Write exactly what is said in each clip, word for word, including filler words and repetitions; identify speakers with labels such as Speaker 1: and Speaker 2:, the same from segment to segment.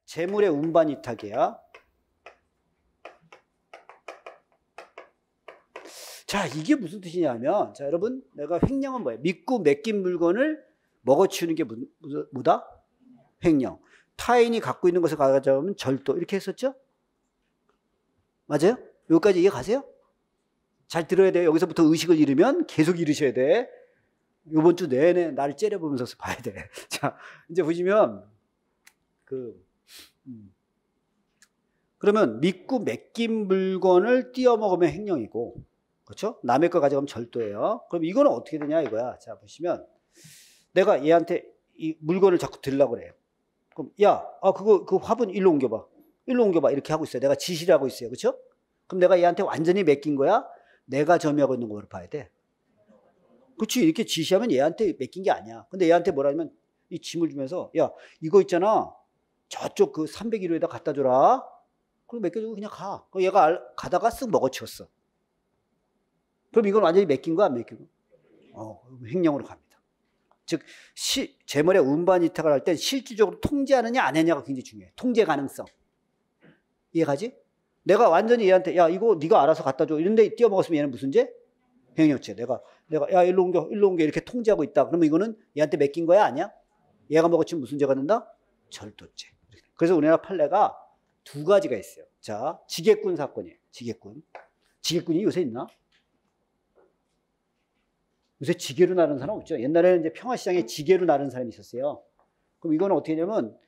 Speaker 1: 재물의 운반 이탁이야. 자, 이게 무슨 뜻이냐면, 자, 여러분, 내가 횡령은 뭐예요? 믿고 맡긴 물건을 먹어치우는 게 뭐, 뭐다? 횡령. 타인이 갖고 있는 것을 가져오면 절도. 이렇게 했었죠? 맞아요? 여기까지 이해 가세요? 잘 들어야 돼요. 여기서부터 의식을 잃으면 계속 잃으셔야 돼. 이번 주 내내 나를 째려보면서 봐야 돼. 자, 이제 보시면, 그, 음. 그러면 믿고 맡긴 물건을 띄어먹으면 횡령이고, 그렇죠? 남의 거 가져가면 절도예요. 그럼 이거는 어떻게 되냐 이거야. 자, 보시면 내가 얘한테 이 물건을 자꾸 들려고 그래요. 그럼 야, 아 그거 그 화분 일로 옮겨봐. 일로 옮겨봐. 이렇게 하고 있어요. 내가 지시를 하고 있어요. 그렇죠? 그럼 내가 얘한테 완전히 맡긴 거야? 내가 점유하고 있는 거로 봐야 돼. 그렇지. 이렇게 지시하면 얘한테 맡긴 게 아니야. 근데 얘한테 뭐라면 이 짐을 주면서 야, 이거 있잖아. 저쪽 그 삼백 일 호에다 갖다 줘라. 그럼 맡겨주고 그냥 가. 그럼 얘가 가다가 쓱 먹어치웠어. 그럼 이건 완전히 맡긴 거 안 맡긴 거? 어, 횡령으로 갑니다. 즉, 시, 재물의 운반 이탁을 할 때 실질적으로 통제하느냐 안 하느냐가 굉장히 중요해. 통제 가능성. 이해가지? 내가 완전히 얘한테 야 이거 네가 알아서 갖다 줘 이런데 띄어먹었으면 얘는 무슨 죄? 횡령죄. 내가 내가 야 일로 옮겨 일로 옮겨 이렇게 통제하고 있다. 그러면 이거는 얘한테 맡긴 거야 아니야? 얘가 먹어치면 무슨 죄가 된다? 절도죄. 그래서 우리나라 판례가 두 가지가 있어요. 자, 지게꾼 사건이에요. 지게꾼. 지게꾼이 요새 있나? 요새 지게로 나르는 사람 없죠. 옛날에는 이제 평화시장에 지게로 나르는 사람이 있었어요. 그럼 이거는 어떻게 하냐면,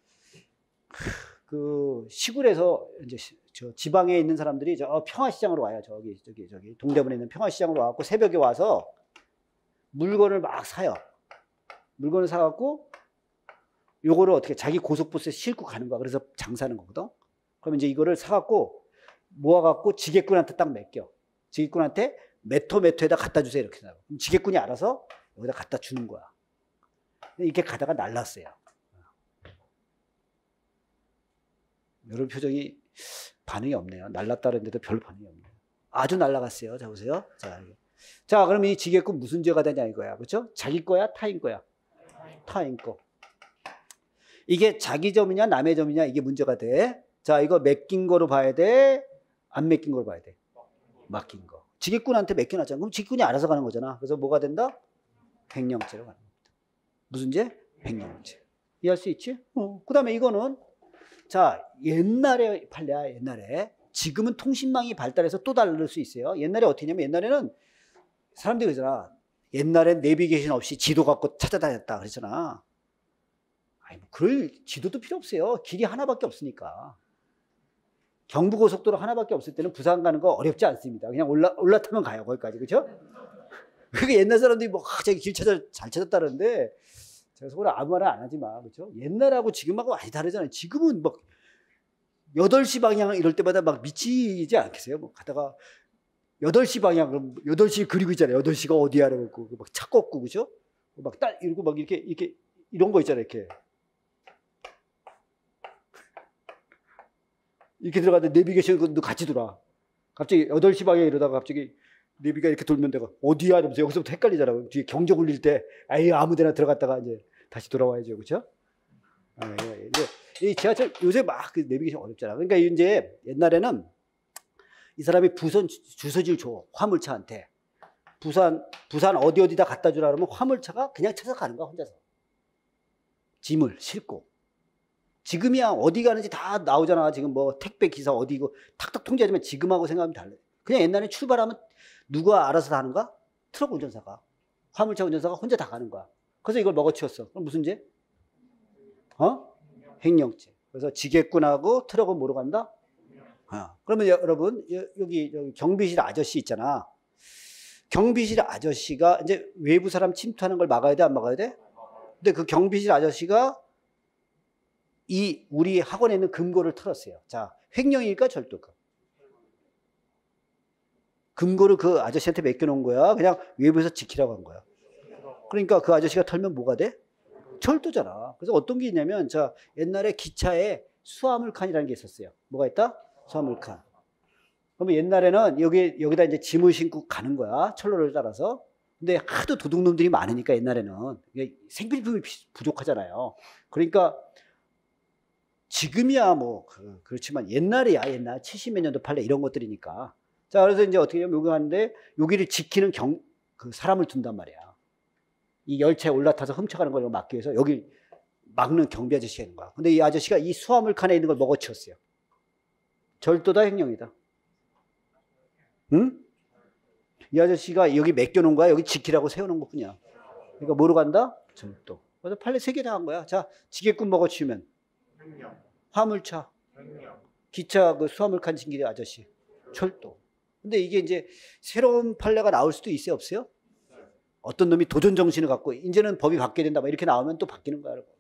Speaker 1: 그, 시골에서 이제 저 지방에 있는 사람들이 저 평화시장으로 와요. 저기, 저기, 저기, 동대문에 있는 평화시장으로 와갖고 새벽에 와서 물건을 막 사요. 물건을 사갖고 요거를 어떻게 자기 고속버스에 싣고 가는 거야. 그래서 장사하는 거거든. 그러면 이제 이거를 사갖고 모아갖고 지게꾼한테 딱 맡겨. 지게꾼한테 메토 메토에다 갖다 주세요. 이렇게 나와. 그럼 지게꾼이 알아서 여기다 갖다 주는 거야. 이렇게 가다가 날랐어요. 여러분 표정이 반응이 없네요. 날랐다는데도 별 반응이 없네요. 아주 날라갔어요. 자, 보세요. 자, 자, 그럼 이 지게꾼 무슨 죄가 되냐 이거야. 그렇죠? 자기 거야? 타인 거야? 타인 거. 이게 자기 점이냐 남의 점이냐 이게 문제가 돼. 자, 이거 맡긴 거로 봐야 돼? 안 맡긴 거로 봐야 돼? 맡긴 거. 지게꾼한테 맡겨놨잖아. 그럼 지게꾼이 알아서 가는 거잖아. 그래서 뭐가 된다? 횡령죄로 가는 겁니다. 무슨 죄? 횡령죄. 이해할 수 있지? 어. 그 다음에 이거는 자, 옛날에 판례야, 옛날에. 지금은 통신망이 발달해서 또 다를 수 있어요. 옛날에 어떻게 했냐면 옛날에는 사람들이 그러잖아. 옛날엔 내비게이션 없이 지도 갖고 찾아다녔다 그랬잖아. 아니, 뭐 그럴 지도도 필요 없어요. 길이 하나밖에 없으니까. 경부고속도로 하나밖에 없을 때는 부산 가는 거 어렵지 않습니다. 그냥 올라, 올라타면 가요, 거기까지. 그죠? 그게 옛날 사람들이 뭐, 아, 자기 길 찾아, 잘 찾았다는데, 제가 속으로 아무 말은 안 하지 마. 그죠? 옛날하고 지금하고 많이 다르잖아요. 지금은 막, 여덟 시 방향 이럴 때마다 막 미치지 않겠어요? 뭐, 가다가, 여덟 시 방향, 그럼 여덟 시 그리고 있잖아요. 여덟 시가 어디야? 그러고, 막 차 꺾고, 그죠? 막 딱 이러고 막 이렇게, 이렇게, 이런 거 있잖아요. 이렇게. 이렇게 들어가는데 내비게이션도 같이 돌아. 갑자기 여덟 시 방향 이러다가 갑자기 내비가 이렇게 돌면 내가 어디야? 이러면서 여기서부터 헷갈리잖아. 뒤에 경적 울릴 때 아예 아무 데나 들어갔다가 이제 다시 돌아와야죠. 그렇죠? 아, 예, 이제 이 지하철 요새 막 그 내비게이션 어렵잖아. 그러니까 이제 옛날에는 이 사람이 부선 주소지를 줘. 화물차한테. 부산 부산 어디 어디다 갖다 주라 그러면 화물차가 그냥 찾아가는 거야, 혼자서. 짐을 싣고. 지금이야 어디 가는지 다 나오잖아. 지금 뭐 택배 기사 어디고 탁탁 통제하지만 지금하고 생각하면 달라요. 그냥 옛날에 출발하면 누가 알아서 다 하는가? 트럭 운전사가. 화물차 운전사가 혼자 다 가는 거야. 그래서 이걸 먹어치웠어. 그럼 무슨 죄? 어? 횡령죄. 그래서 지게꾼하고 트럭은 뭐로 간다? 어. 그러면 여러분 여기, 여기 경비실 아저씨 있잖아. 경비실 아저씨가 이제 외부 사람 침투하는 걸 막아야 돼, 안 막아야 돼? 근데 그 경비실 아저씨가 이 우리 학원에 있는 금고를 털었어요. 자, 횡령일까 절도일까? 금고를 그 아저씨한테 맡겨놓은 거야. 그냥 외부에서 지키라고 한 거야. 그러니까 그 아저씨가 털면 뭐가 돼? 절도잖아. 그래서 어떤 게 있냐면 자, 옛날에 기차에 수화물칸이라는 게 있었어요. 뭐가 있다? 수화물칸. 그러면 옛날에는 여기 여기다 이제 짐을 싣고 가는 거야. 철로를 따라서. 근데 하도 도둑놈들이 많으니까 옛날에는 생필품이 부족하잖아요. 그러니까 지금이야 뭐 그, 그렇지만 옛날이야 옛날 칠십몇 년도 판례 이런 것들이니까. 자 그래서 이제 어떻게 하면 여기 하는데 여기를 지키는 경, 그 사람을 둔단 말이야. 이 열차에 올라타서 훔쳐가는 걸 막기 위해서 여기 막는 경비 아저씨가 있는 거야. 근데 이 아저씨가 이 수화물 칸에 있는 걸 먹어치웠어요. 절도다 횡령이다. 응? 이 아저씨가 여기 맡겨놓은 거야. 여기 지키라고 세워놓은 것 뿐이야. 그러니까 뭐로 간다? 절도. 그래서 판례 세 개 다 한 거야. 자, 지게꾼 먹어치우면 횡령. 화물차, 횡령. 기차 그 수화물 칸 챙기는 아저씨, 절도. 근데 이게 이제 새로운 판례가 나올 수도 있어요, 없어요? 어떤 놈이 도전 정신을 갖고 이제는 법이 바뀌어야 된다, 막 이렇게 나오면 또 바뀌는 거야.